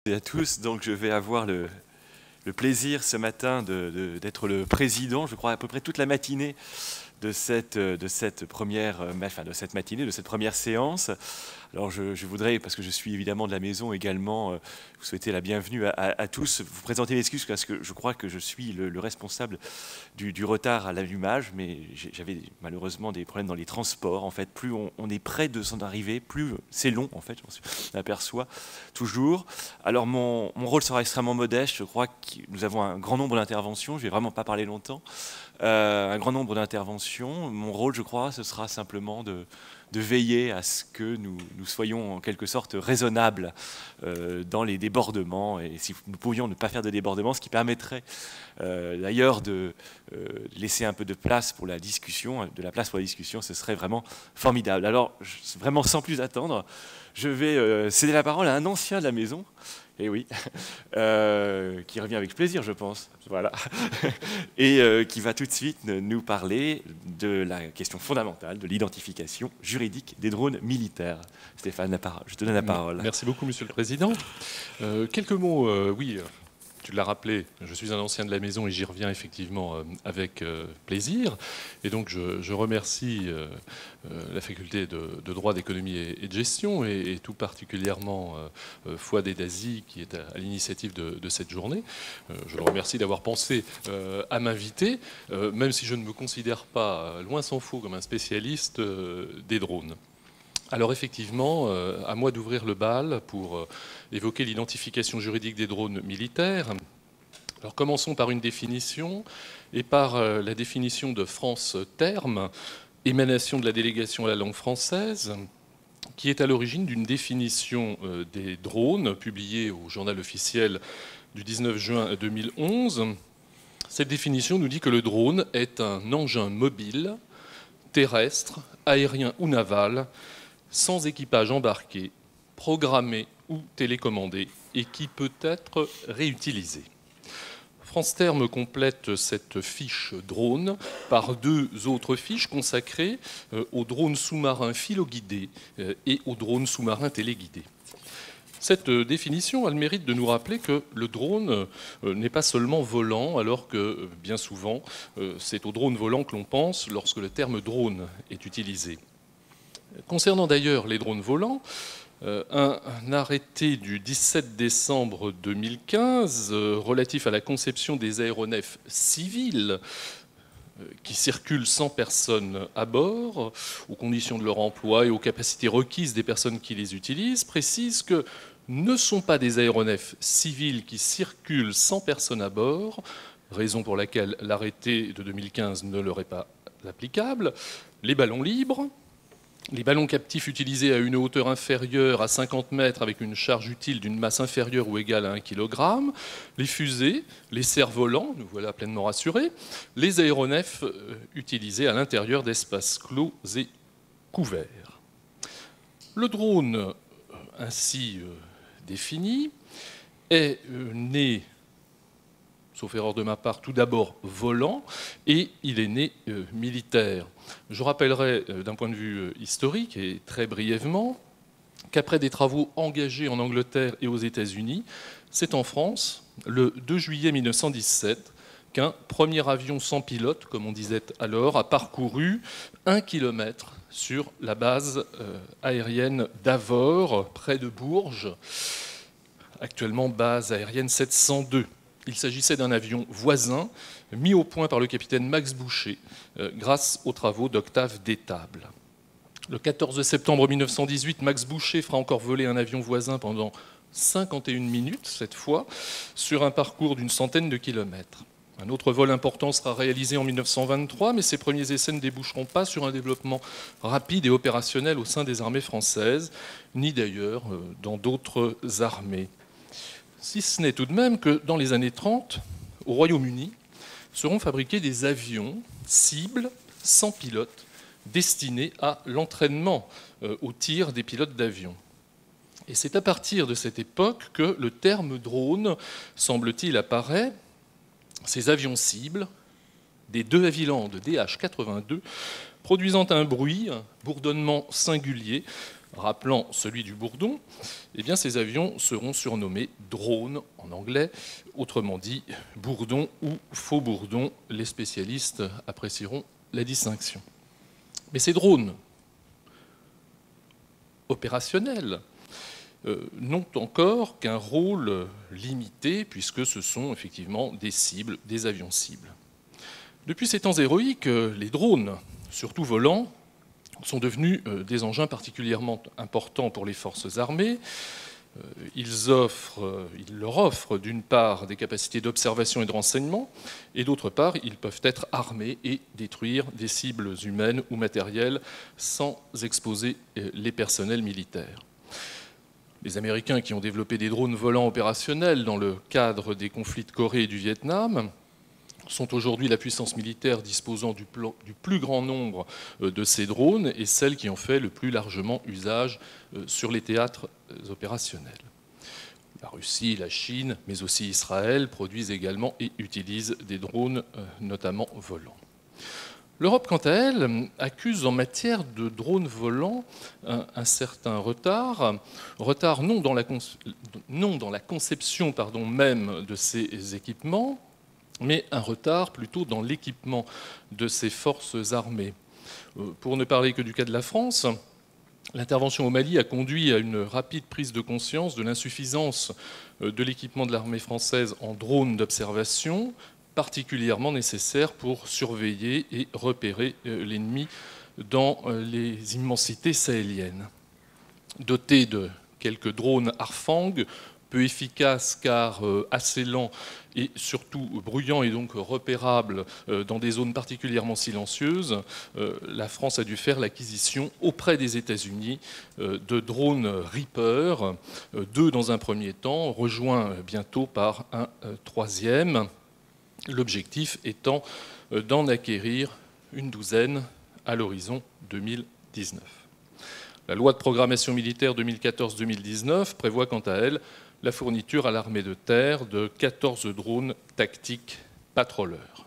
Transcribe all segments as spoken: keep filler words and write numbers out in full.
À tous, donc je vais avoir le, le plaisir ce matin d'être le président, je crois à peu près toute la matinée de cette, de cette première, enfin de cette matinée, de cette première séance. Alors je, je voudrais, parce que je suis évidemment de la maison également, euh, vous souhaiter la bienvenue à, à, à tous, vous présenter l'excuse parce que je crois que je suis le, le responsable du, du retard à l'allumage, mais j'avais malheureusement des problèmes dans les transports. En fait, plus on, on est près de s'en arriver, plus c'est long, en fait, je m'aperçois toujours. Alors mon, mon rôle sera extrêmement modeste, je crois que nous avons un grand nombre d'interventions, je ne vais vraiment pas parler longtemps, euh, un grand nombre d'interventions. Mon rôle, je crois, ce sera simplement de... de veiller à ce que nous, nous soyons en quelque sorte raisonnables euh, dans les débordements, et si nous pouvions ne pas faire de débordements, ce qui permettrait euh, d'ailleurs de euh, laisser un peu de place pour la discussion, de la place pour la discussion, ce serait vraiment formidable. Alors, je, vraiment sans plus attendre, je vais euh, céder la parole à un ancien de la maison, et oui, euh, qui revient avec plaisir, je pense, voilà, et euh, qui va tout de suite nous parler de la question fondamentale de l'identification juridique des drones militaires. Stéphane, la parole, je te donne la parole. Merci beaucoup, Monsieur le Président. Euh, quelques mots, euh, oui, tu l'as rappelé, je suis un ancien de la maison et j'y reviens effectivement euh, avec euh, plaisir. Et donc, je, je remercie euh, euh, la faculté de, de droit, d'économie et, et de gestion, et, et tout particulièrement euh, Fouad Edazi, qui est à, à l'initiative de, de cette journée. Euh, je le remercie d'avoir pensé euh, à m'inviter, euh, même si je ne me considère pas, loin s'en faut, comme un spécialiste euh, des drones. Alors effectivement, euh, à moi d'ouvrir le bal pour euh, évoquer l'identification juridique des drones militaires. Alors commençons par une définition, et par euh, la définition de France Terme, émanation de la délégation à la langue française, qui est à l'origine d'une définition euh, des drones publiée au journal officiel du dix-neuf juin deux mille onze. Cette définition nous dit que le drone est un engin mobile, terrestre, aérien ou naval, sans équipage embarqué, programmé ou télécommandé, et qui peut être réutilisé. France Terme complète cette fiche drone par deux autres fiches consacrées aux drones sous-marins filoguidés et aux drones sous-marins téléguidés. Cette définition a le mérite de nous rappeler que le drone n'est pas seulement volant, alors que bien souvent c'est au drone volant que l'on pense lorsque le terme drone est utilisé. Concernant d'ailleurs les drones volants, un, un arrêté du dix-sept décembre deux mille quinze relatif à la conception des aéronefs civils qui circulent sans personne à bord, aux conditions de leur emploi et aux capacités requises des personnes qui les utilisent, précise que ne sont pas des aéronefs civils qui circulent sans personne à bord, raison pour laquelle l'arrêté de deux mille quinze ne leur est pas applicable, les ballons libres, les ballons captifs utilisés à une hauteur inférieure à cinquante mètres avec une charge utile d'une masse inférieure ou égale à un kilogramme, les fusées, les cerfs-volants, nous voilà pleinement rassurés, les aéronefs utilisés à l'intérieur d'espaces clos et couverts. Le drone, ainsi défini, est né, sauf erreur de ma part, tout d'abord volant, et il est né euh, militaire. Je rappellerai euh, d'un point de vue euh, historique, et très brièvement, qu'après des travaux engagés en Angleterre et aux États-Unis, c'est en France, le deux juillet mille neuf cent dix-sept, qu'un premier avion sans pilote, comme on disait alors, a parcouru un kilomètre sur la base euh, aérienne d'Avord, près de Bourges, actuellement base aérienne sept cent deux. Il s'agissait d'un avion voisin mis au point par le capitaine Max Boucher euh, grâce aux travaux d'Octave Détable. Le quatorze septembre mille neuf cent dix-huit, Max Boucher fera encore voler un avion voisin pendant cinquante et une minutes, cette fois, sur un parcours d'une centaine de kilomètres. Un autre vol important sera réalisé en mille neuf cent vingt-trois, mais ces premiers essais ne déboucheront pas sur un développement rapide et opérationnel au sein des armées françaises, ni d'ailleurs euh, dans d'autres armées. Si ce n'est tout de même que dans les années trente, au Royaume-Uni, seront fabriqués des avions cibles sans pilote destinés à l'entraînement euh, au tir des pilotes d'avion. Et c'est à partir de cette époque que le terme drone, semble-t-il, apparaît. Ces avions cibles, des De Havilland D H quatre-vingt-deux, produisant un bruit, un bourdonnement singulier, rappelant celui du Bourdon, eh bien ces avions seront surnommés drones en anglais, autrement dit Bourdon ou faux Bourdon, les spécialistes apprécieront la distinction. Mais ces drones opérationnels euh, n'ont encore qu'un rôle limité, puisque ce sont effectivement des cibles, des avions cibles. Depuis ces temps héroïques, les drones, surtout volants, sont devenus des engins particulièrement importants pour les forces armées. Ils, offrent, ils leur offrent d'une part des capacités d'observation et de renseignement, et d'autre part, ils peuvent être armés et détruire des cibles humaines ou matérielles sans exposer les personnels militaires. Les Américains qui ont développé des drones volants opérationnels dans le cadre des conflits de Corée et du Vietnam sont aujourd'hui la puissance militaire disposant du, du plus grand nombre de ces drones et celle qui en fait le plus largement usage sur les théâtres opérationnels. La Russie, la Chine, mais aussi Israël produisent également et utilisent des drones, notamment volants. L'Europe, quant à elle, accuse en matière de drones volants un, un certain retard, retard non dans la, non dans la conception pardon, même de ces équipements, mais un retard plutôt dans l'équipement de ces forces armées. Pour ne parler que du cas de la France, l'intervention au Mali a conduit à une rapide prise de conscience de l'insuffisance de l'équipement de l'armée française en drones d'observation, particulièrement nécessaire pour surveiller et repérer l'ennemi dans les immensités sahéliennes. Doté de quelques drones Harfang, peu efficaces car assez lents et surtout bruyants et donc repérables dans des zones particulièrement silencieuses, la France a dû faire l'acquisition auprès des États-Unis de drones Reaper, deux dans un premier temps, rejoints bientôt par un troisième, l'objectif étant d'en acquérir une douzaine à l'horizon deux mille dix-neuf. La loi de programmation militaire deux mille quatorze deux mille dix-neuf prévoit quant à elle la fourniture à l'armée de terre de quatorze drones tactiques patroleurs.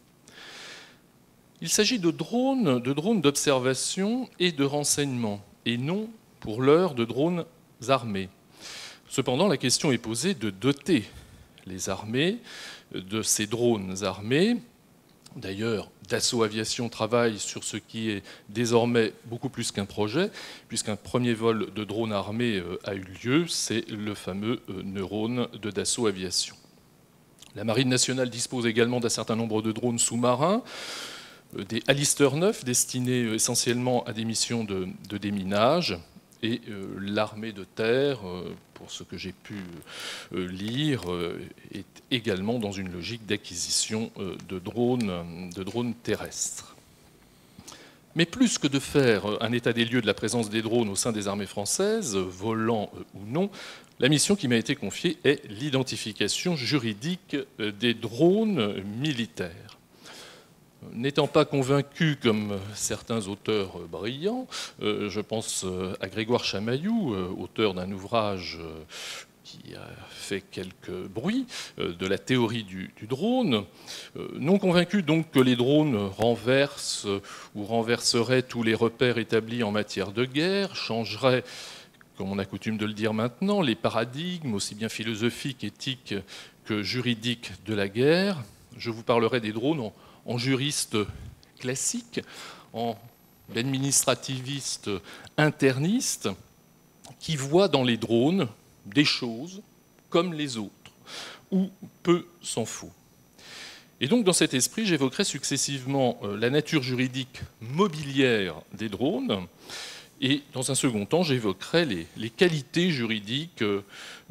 Il s'agit de drones, de drones d'observation et de renseignement, et non, pour l'heure, de drones armés. Cependant, la question est posée de doter les armées de ces drones armés. D'ailleurs, Dassault Aviation travaille sur ce qui est désormais beaucoup plus qu'un projet, puisqu'un premier vol de drone armé a eu lieu, c'est le fameux Neurone de Dassault Aviation. La Marine nationale dispose également d'un certain nombre de drones sous-marins, des Alistair neuf destinés essentiellement à des missions de, de déminage, et euh, l'armée de terre, euh, pour ce que j'ai pu euh, lire, euh, est également dans une logique d'acquisition euh, de, drones, de drones terrestres. Mais plus que de faire un état des lieux de la présence des drones au sein des armées françaises, volants euh, ou non, la mission qui m'a été confiée est l'identification juridique des drones militaires. N'étant pas convaincu, comme certains auteurs brillants, je pense à Grégoire Chamaillou, auteur d'un ouvrage qui a fait quelques bruits, de la théorie du, du drone, non convaincu donc que les drones renversent ou renverseraient tous les repères établis en matière de guerre, changeraient, comme on a coutume de le dire maintenant, les paradigmes aussi bien philosophiques, éthiques que juridiques de la guerre, je vous parlerai des drones en en juriste classique, en administrativiste interniste, qui voit dans les drones des choses comme les autres, ou peu s'en faut. Et donc, dans cet esprit, j'évoquerai successivement la nature juridique mobilière des drones, et dans un second temps, j'évoquerai les, les qualités juridiques euh,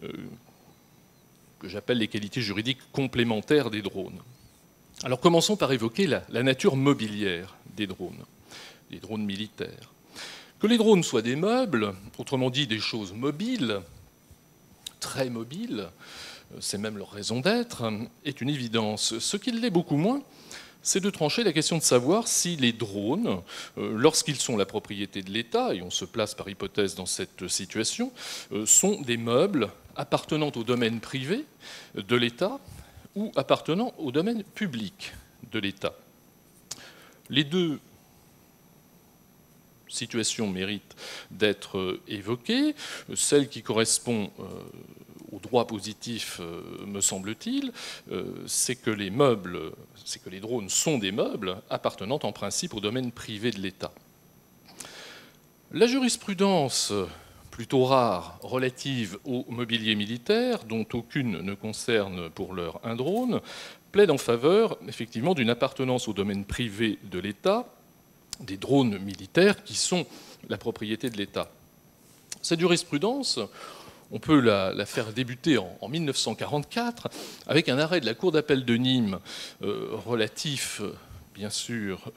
que j'appelle les qualités juridiques complémentaires des drones. Alors commençons par évoquer la, la nature mobilière des drones, des drones militaires. Que les drones soient des meubles, autrement dit des choses mobiles, très mobiles, c'est même leur raison d'être, est une évidence. Ce qui l'est beaucoup moins, c'est de trancher la question de savoir si les drones, lorsqu'ils sont la propriété de l'État, et on se place par hypothèse dans cette situation, sont des meubles appartenant au domaine privé de l'État, ou appartenant au domaine public de l'État. Les deux situation mérite d'être évoquée. Celle qui correspond au droit positif, me semble-t-il, c'est que les meubles, c'est que les drones sont des meubles appartenant en principe au domaine privé de l'État. La jurisprudence plutôt rare relative au mobilier militaire, dont aucune ne concerne pour l'heure un drone, plaide en faveur effectivement d'une appartenance au domaine privé de l'État des drones militaires qui sont la propriété de l'État. Cette jurisprudence, on peut la, la faire débuter en, en mille neuf cent quarante-quatre avec un arrêt de la Cour d'appel de Nîmes euh, relatif, bien sûr,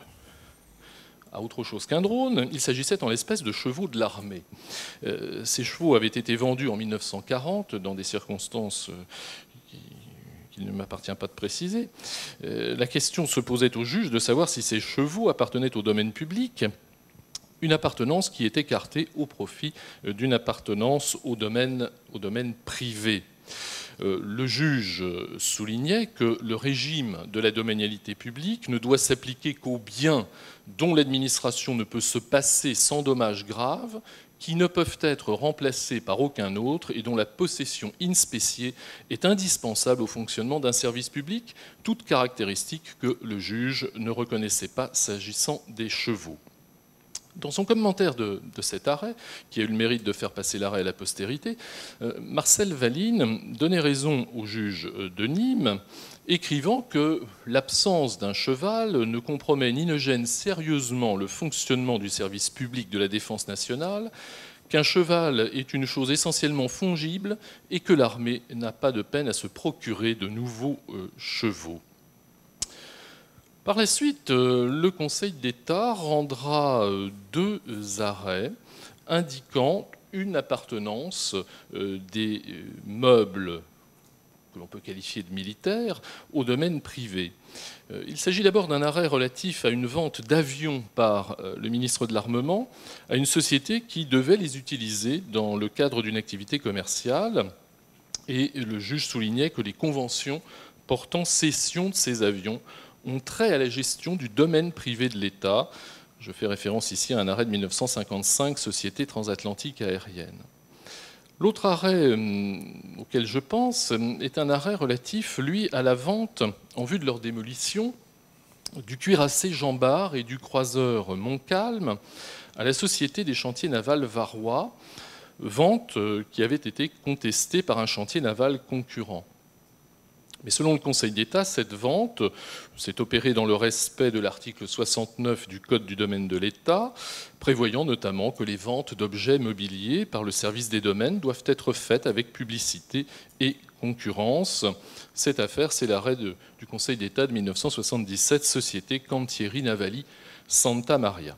à autre chose qu'un drone. Il s'agissait en l'espèce de chevaux de l'armée. Euh, ces chevaux avaient été vendus en mille neuf cent quarante dans des circonstances euh, qui, qu'il ne m'appartient pas de préciser. Euh, la question se posait au juge de savoir si ces chevaux appartenaient au domaine public, une appartenance qui est écartée au profit d'une appartenance au domaine, au domaine privé. Euh, le juge soulignait que le régime de la domanialité publique ne doit s'appliquer qu'aux biens dont l'administration ne peut se passer sans dommages graves, qui ne peuvent être remplacés par aucun autre et dont la possession in specie est indispensable au fonctionnement d'un service public, toute caractéristique que le juge ne reconnaissait pas s'agissant des chevaux. Dans son commentaire de, de cet arrêt, qui a eu le mérite de faire passer l'arrêt à la postérité, euh, Marcel Valine donnait raison au juge de Nîmes, écrivant que l'absence d'un cheval ne compromet ni ne gêne sérieusement le fonctionnement du service public de la défense nationale, qu'un cheval est une chose essentiellement fongible et que l'armée n'a pas de peine à se procurer de nouveaux euh, chevaux. Par la suite, le Conseil d'État rendra deux arrêts indiquant une appartenance des meubles que l'on peut qualifier de militaires au domaine privé. Il s'agit d'abord d'un arrêt relatif à une vente d'avions par le ministre de l'Armement à une société qui devait les utiliser dans le cadre d'une activité commerciale. Et le juge soulignait que les conventions portant cession de ces avions ont trait à la gestion du domaine privé de l'État. Je fais référence ici à un arrêt de mille neuf cent cinquante-cinq, Société transatlantique aérienne. L'autre arrêt auquel je pense est un arrêt relatif, lui, à la vente, en vue de leur démolition, du cuirassé Jean Bart et du croiseur Montcalm à la Société des chantiers navals varois, vente qui avait été contestée par un chantier naval concurrent. Mais selon le Conseil d'État, cette vente s'est opérée dans le respect de l'article soixante-neuf du Code du domaine de l'État, prévoyant notamment que les ventes d'objets mobiliers par le service des domaines doivent être faites avec publicité et concurrence. Cette affaire, c'est l'arrêt de, du Conseil d'État de mille neuf cent soixante-dix-sept, Société Cantieri Navali Santa Maria.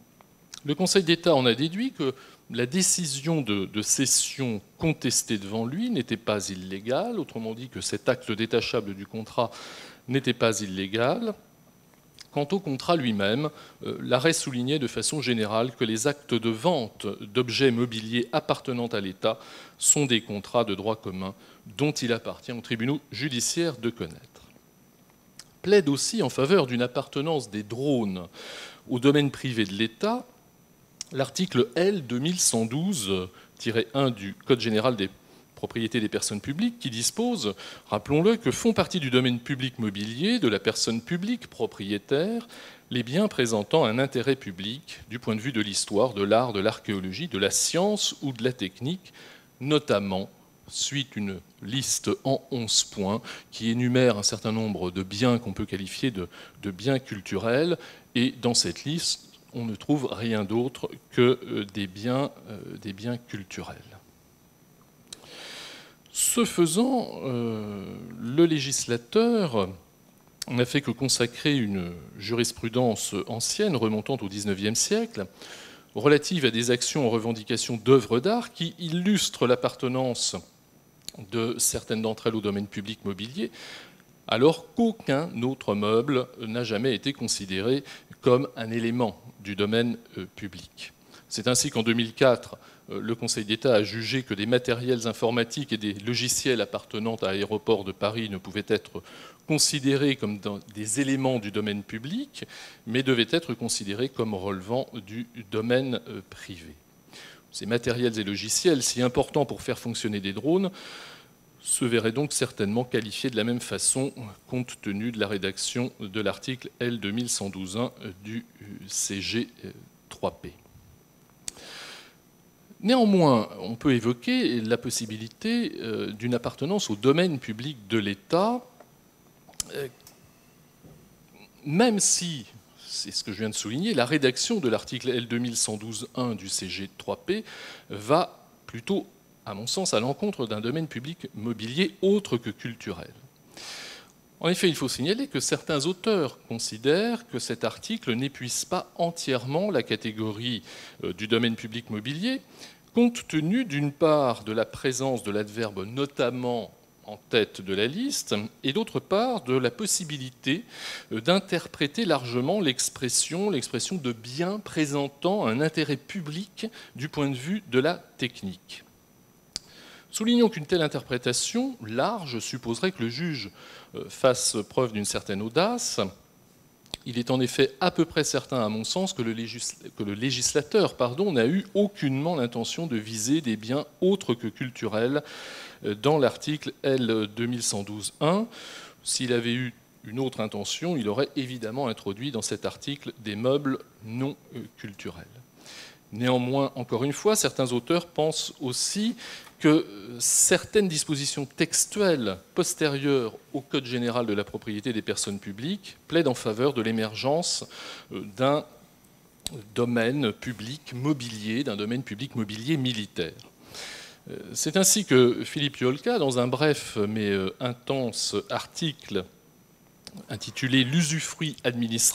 Le Conseil d'État en a déduit que la décision de, de cession contestée devant lui n'était pas illégale, autrement dit que cet acte détachable du contrat n'était pas illégal. Quant au contrat lui-même, euh, l'arrêt soulignait de façon générale que les actes de vente d'objets mobiliers appartenant à l'État sont des contrats de droit commun dont il appartient aux tribunaux judiciaires de connaître. Plaide aussi en faveur d'une appartenance des drones au domaine privé de l'État l'article L deux mille cent douze tiret un du Code général des propriétés des personnes publiques qui dispose, rappelons-le, que font partie du domaine public mobilier de la personne publique propriétaire les biens présentant un intérêt public du point de vue de l'histoire, de l'art, de l'archéologie, de la science ou de la technique, notamment suite une liste en onze points qui énumère un certain nombre de biens qu'on peut qualifier de, de biens culturels, et dans cette liste, on ne trouve rien d'autre que des biens, euh, des biens culturels. Ce faisant, euh, le législateur n'a fait que consacrer une jurisprudence ancienne remontant au dix-neuvième siècle, relative à des actions en revendication d'œuvres d'art qui illustrent l'appartenance de certaines d'entre elles au domaine public mobilier, alors qu'aucun autre meuble n'a jamais été considéré comme un élément du domaine public. C'est ainsi qu'en deux mille quatre, le Conseil d'État a jugé que des matériels informatiques et des logiciels appartenant à Aéroports de Paris ne pouvaient être considérés comme des éléments du domaine public, mais devaient être considérés comme relevant du domaine privé. Ces matériels et logiciels, si importants pour faire fonctionner des drones, se verraient donc certainement qualifiés de la même façon compte tenu de la rédaction de l'article L deux mille cent douze point un du C G trois P. Néanmoins, on peut évoquer la possibilité d'une appartenance au domaine public de l'État, même si, c'est ce que je viens de souligner, la rédaction de l'article L deux mille cent douze point un du C G trois P va plutôt, à mon sens, à l'encontre d'un domaine public mobilier autre que culturel. En effet, il faut signaler que certains auteurs considèrent que cet article n'épuise pas entièrement la catégorie du domaine public mobilier, compte tenu d'une part de la présence de l'adverbe notamment en tête de la liste, et d'autre part de la possibilité d'interpréter largement l'expression, l'expression de biens présentant un intérêt public du point de vue de la technique. Soulignons qu'une telle interprétation large supposerait que le juge fasse preuve d'une certaine audace. Il est en effet à peu près certain, à mon sens, que le, légis... que le législateur pardon, n'a eu aucunement l'intention de viser des biens autres que culturels dans l'article L deux mille cent douze point un. S'il avait eu une autre intention, il aurait évidemment introduit dans cet article des meubles non culturels. Néanmoins, encore une fois, certains auteurs pensent aussi que certaines dispositions textuelles postérieures au Code général de la propriété des personnes publiques plaident en faveur de l'émergence d'un domaine public mobilier, d'un domaine public mobilier militaire. C'est ainsi que Philippe Yolka, dans un bref mais intense article intitulé « L'usufruit administratif »,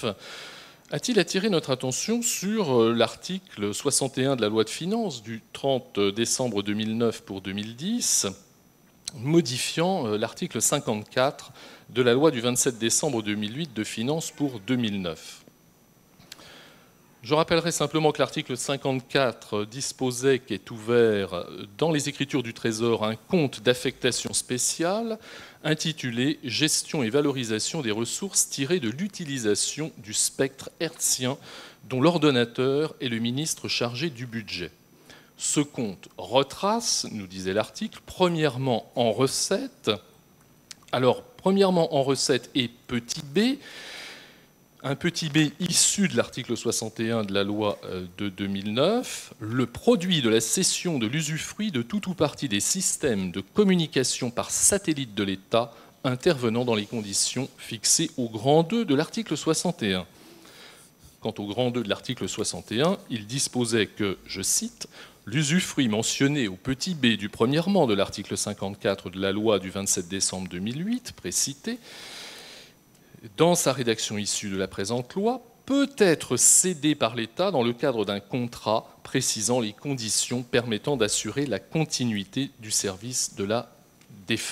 a-t-il attiré notre attention sur l'article soixante et un de la loi de finances du trente décembre deux mille neuf pour deux mille dix, modifiant l'article cinquante-quatre de la loi du vingt-sept décembre deux mille huit de finances pour deux mille neuf. Je rappellerai simplement que l'article cinquante-quatre disposait qu'est ouvert dans les Écritures du Trésor un compte d'affectation spéciale intitulé « Gestion et valorisation des ressources tirées de l'utilisation du spectre hertzien dont l'ordonnateur est le ministre chargé du budget ». Ce compte retrace, nous disait l'article, premièrement en recettes. Alors, premièrement en recettes et petit b, un petit b issu de l'article soixante et un de la loi de deux mille neuf, le produit de la cession de l'usufruit de tout ou partie des systèmes de communication par satellite de l'État intervenant dans les conditions fixées au grand deux de l'article soixante et un. Quant au grand deux de l'article soixante et un, il disposait que, je cite, « l'usufruit mentionné au petit b du premièrement de l'article cinquante-quatre de la loi du vingt-sept décembre deux mille huit, précité, dans sa rédaction issue de la présente loi, peut être cédé par l'État dans le cadre d'un contrat précisant les conditions permettant d'assurer la continuité du service de la défense. »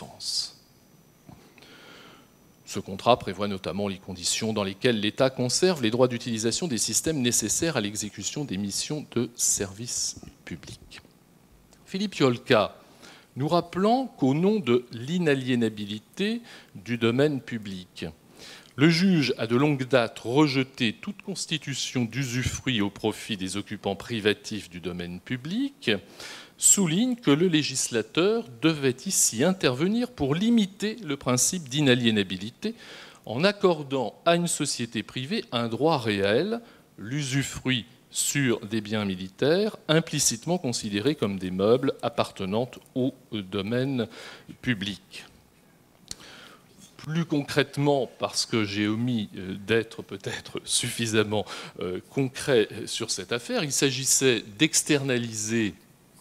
Ce contrat prévoit notamment les conditions dans lesquelles l'État conserve les droits d'utilisation des systèmes nécessaires à l'exécution des missions de service public. Philippe Yolka, nous rappelant qu'au nom de l'inaliénabilité du domaine public, le juge a de longue date rejeté toute constitution d'usufruit au profit des occupants privatifs du domaine public, souligne que le législateur devait ici intervenir pour limiter le principe d'inaliénabilité en accordant à une société privée un droit réel, l'usufruit sur des biens militaires, implicitement considérés comme des meubles appartenant au domaine public. Plus concrètement, parce que j'ai omis d'être peut-être suffisamment concret sur cette affaire, il s'agissait d'externaliser,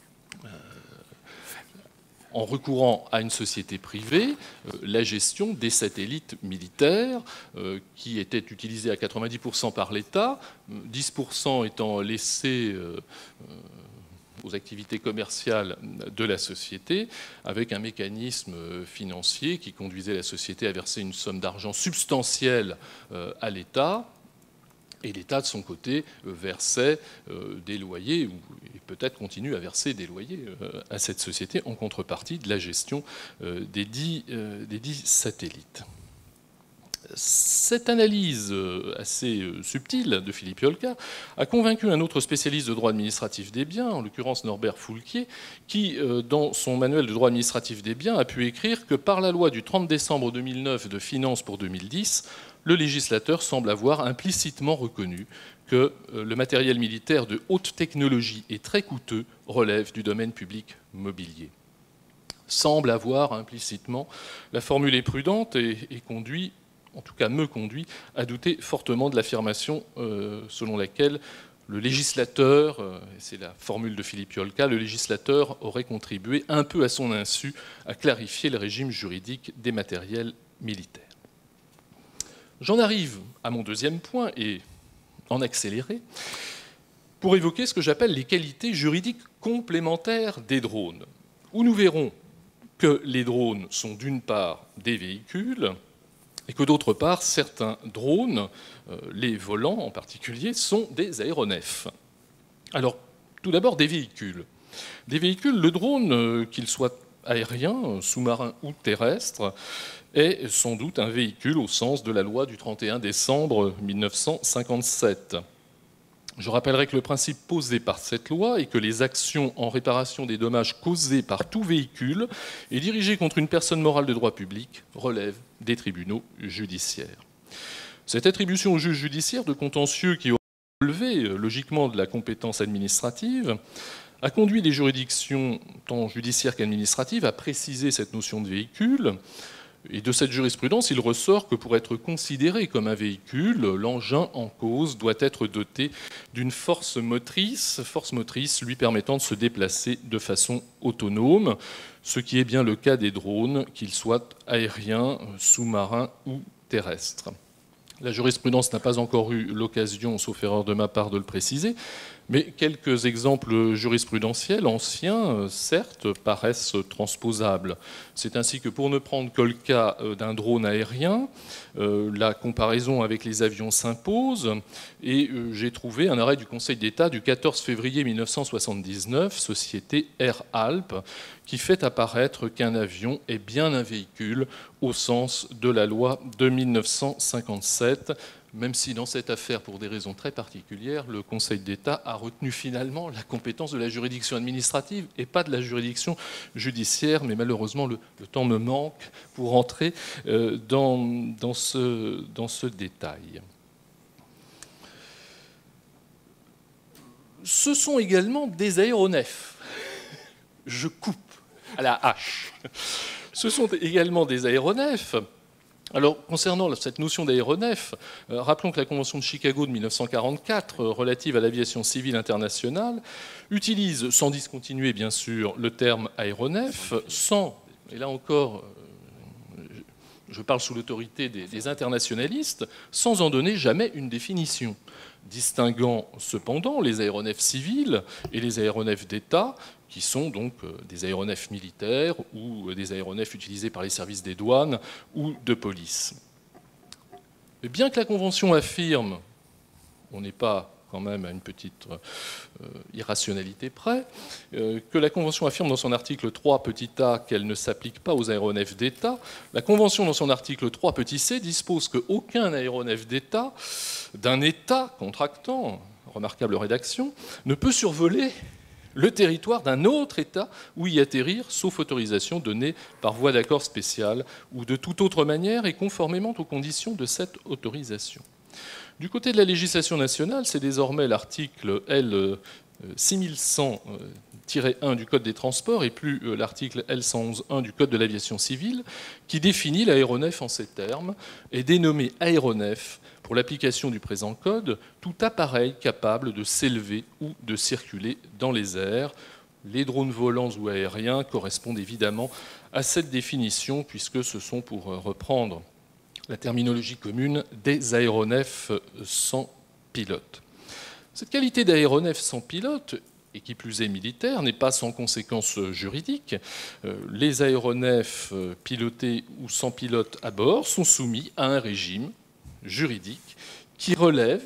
en recourant à une société privée, la gestion des satellites militaires qui étaient utilisés à quatre-vingt-dix pour cent par l'État, dix pour cent étant laissés aux activités commerciales de la société, avec un mécanisme financier qui conduisait la société à verser une somme d'argent substantielle à l'État, Et l'État, de son côté, versait des loyers, ou peut-être continue à verser des loyers à cette société en contrepartie de la gestion des dix, des dix satellites. Cette analyse assez subtile de Philippe Yolka a convaincu un autre spécialiste de droit administratif des biens, en l'occurrence Norbert Foulquier, qui, dans son manuel de droit administratif des biens, a pu écrire que par la loi du trente décembre deux mille neuf de finances pour deux mille dix, le législateur semble avoir implicitement reconnu que le matériel militaire de haute technologie et très coûteux relève du domaine public mobilier. Semble avoir implicitement, la formule est prudente et, et conduit, en tout cas me conduit, à douter fortement de l'affirmation euh, selon laquelle le législateur, euh, et c'est la formule de Philippe Yolka, le législateur aurait contribué un peu à son insu à clarifier le régime juridique des matériels militaires. J'en arrive à mon deuxième point, et en accéléré, pour évoquer ce que j'appelle les qualités juridiques complémentaires des drones, où nous verrons que les drones sont d'une part des véhicules, et que d'autre part, certains drones, les volants en particulier, sont des aéronefs. Alors, tout d'abord, des véhicules. Des véhicules, le drone, qu'il soit aérien, sous-marin ou terrestre, est sans doute un véhicule au sens de la loi du trente et un décembre mille neuf cent cinquante-sept. Je rappellerai que le principe posé par cette loi est que les actions en réparation des dommages causés par tout véhicule et dirigées contre une personne morale de droit public relèvent des tribunaux judiciaires. Cette attribution au juge judiciaire de contentieux qui aurait relevé logiquement de la compétence administrative a conduit les juridictions tant judiciaires qu'administratives à préciser cette notion de véhicule. Et de cette jurisprudence, il ressort que pour être considéré comme un véhicule, l'engin en cause doit être doté d'une force motrice, force motrice lui permettant de se déplacer de façon autonome, ce qui est bien le cas des drones, qu'ils soient aériens, sous-marins ou terrestres. La jurisprudence n'a pas encore eu l'occasion, sauf erreur de ma part, de le préciser, mais quelques exemples jurisprudentiels anciens, certes, paraissent transposables. C'est ainsi que pour ne prendre que le cas d'un drone aérien, la comparaison avec les avions s'impose, et j'ai trouvé un arrêt du Conseil d'État du quatorze février mille neuf cent soixante-dix-neuf, société Air Alpes, qui fait apparaître qu'un avion est bien un véhicule au sens de la loi de mille neuf cent cinquante-sept, même si dans cette affaire, pour des raisons très particulières, le Conseil d'État a retenu finalement la compétence de la juridiction administrative et pas de la juridiction judiciaire, mais malheureusement le, le temps me manque pour entrer euh, dans, dans, ce, dans ce détail. Ce sont également des aéronefs. Je coupe à la hache. Ce sont également des aéronefs. Alors, concernant cette notion d'aéronef, euh, rappelons que la Convention de Chicago de mille neuf cent quarante-quatre, euh, relative à l'aviation civile internationale, utilise, sans discontinuer bien sûr, le terme aéronef, sans, et là encore, euh, je parle sous l'autorité des, des internationalistes, sans en donner jamais une définition, distinguant cependant les aéronefs civils et les aéronefs d'État, qui sont donc des aéronefs militaires ou des aéronefs utilisés par les services des douanes ou de police. Mais bien que la Convention affirme, on n'est pas quand même à une petite euh, irrationalité près, euh, que la Convention affirme dans son article trois petit a qu'elle ne s'applique pas aux aéronefs d'État, la Convention dans son article trois petit c dispose qu'aucun aéronef d'État, d'un État contractant, remarquable rédaction, ne peut survoler le territoire d'un autre État ou y atterrir, sauf autorisation donnée par voie d'accord spécial ou de toute autre manière et conformément aux conditions de cette autorisation. Du côté de la législation nationale, c'est désormais l'article L six mille cent tiret un du Code des transports et plus l'article L cent onze tiret un du Code de l'aviation civile qui définit l'aéronef en ces termes et dénommé aéronef pour l'application du présent code, tout appareil capable de s'élever ou de circuler dans les airs. Les drones volants ou aériens correspondent évidemment à cette définition, puisque ce sont, pour reprendre la terminologie commune, des aéronefs sans pilote. Cette qualité d'aéronef sans pilote, et qui plus est militaire, n'est pas sans conséquences juridiques. Les aéronefs pilotés ou sans pilote à bord sont soumis à un régime juridique qui relève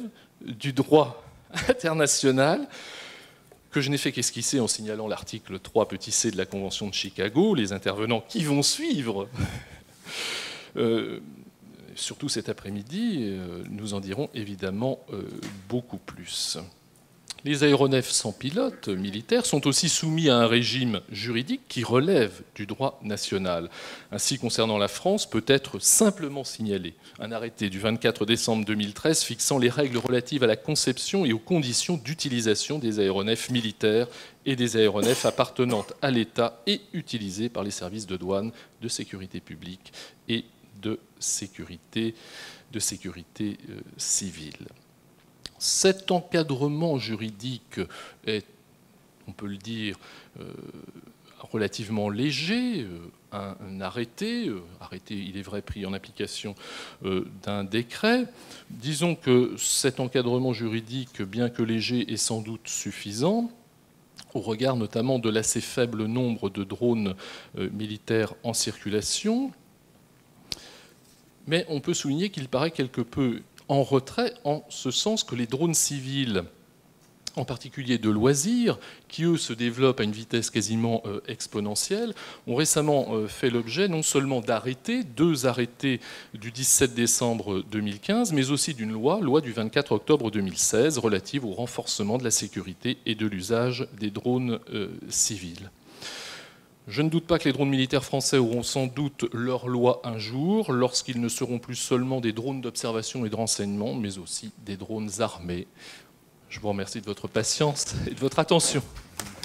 du droit international, que je n'ai fait qu'esquisser en signalant l'article trois petit c de la Convention de Chicago, les intervenants qui vont suivre, euh, surtout cet après-midi, euh, nous en dirons évidemment euh, beaucoup plus. Les aéronefs sans pilote militaires sont aussi soumis à un régime juridique qui relève du droit national. Ainsi, concernant la France, peut être simplement signalé un arrêté du vingt-quatre décembre deux mille treize fixant les règles relatives à la conception et aux conditions d'utilisation des aéronefs militaires et des aéronefs appartenant à l'État et utilisés par les services de douane, de sécurité publique et de sécurité, de sécurité euh, civile. Cet encadrement juridique est, on peut le dire, euh, relativement léger. Euh, un, un arrêté, euh, arrêté, il est vrai, pris en application euh, d'un décret. Disons que cet encadrement juridique, bien que léger, est sans doute suffisant, au regard notamment de l'assez faible nombre de drones euh, militaires en circulation. Mais on peut souligner qu'il paraît quelque peu en retrait, en ce sens que les drones civils, en particulier de loisirs, qui eux se développent à une vitesse quasiment euh, exponentielle, ont récemment euh, fait l'objet non seulement d'arrêtés, deux arrêtés du dix-sept décembre deux mille quinze, mais aussi d'une loi, loi du vingt-quatre octobre deux mille seize, relative au renforcement de la sécurité et de l'usage des drones euh, civils. Je ne doute pas que les drones militaires français auront sans doute leur loi un jour, lorsqu'ils ne seront plus seulement des drones d'observation et de renseignement, mais aussi des drones armés. Je vous remercie de votre patience et de votre attention.